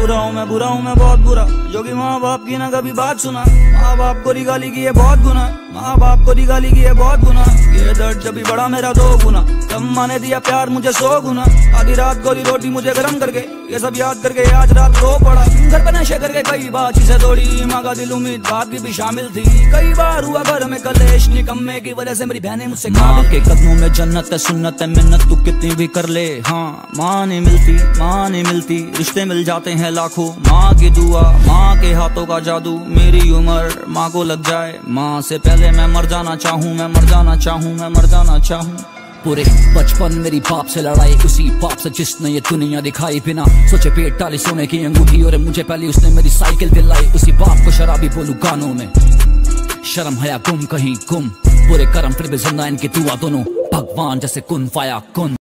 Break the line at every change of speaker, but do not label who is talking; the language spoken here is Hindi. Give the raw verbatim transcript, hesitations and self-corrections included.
बुरा हूँ मैं, बुरा हूँ मैं बहुत बुरा, जो कि माँ बाप की ना कभी बात सुना। माँ बाप को रिगाली की है बहुत गुना, माँ बाप को रिगाली की है बहुत गुना। ये दर्द जब भी बड़ा मेरा दो गुना, अम्मा ने दिया प्यार मुझे सौ गुना। आधी रात गोली रोटी मुझे गरम करके, ये सब याद करके आज रात रो पड़ा। घर पर नशे करके कई बार चीजें तोड़ी, माँ का दिल उम्मीद बात की भी शामिल थी। कई बार हुआ घर में कलेश, निकम्मे की वजह से मेरी बहनें मुझसे काबिल के कदमों में जन्नत है, सुन्नत है, मिन्नत तू कितनी भी कर ले। हाँ माँ नहीं मिलती, माँ नहीं मिलती, रिश्ते मिल जाते हैं लाखों। माँ की दुआ, माँ के हाथों का जादू, मेरी उम्र माँ को लग जाए। माँ से पहले मैं मर जाना चाहूँ, मैं मर जाना चाहूँ, मैं मर जाना चाहूँ।
पूरे बचपन मेरी बाप से लड़ाई, उसी बाप से जिसने ये दुनिया दिखाई। बिना सोचे पेट डाली सोने की अंगूठी, और मुझे पहले उसने मेरी साइकिल दिलाई। उसी बाप को शराबी बोलूं गानों में, शर्म हया गुम कहीं गुम। पूरे कर्म फिर भी जिंदा इनकी दुआ दोनों, भगवान जैसे कुन फाया कुन।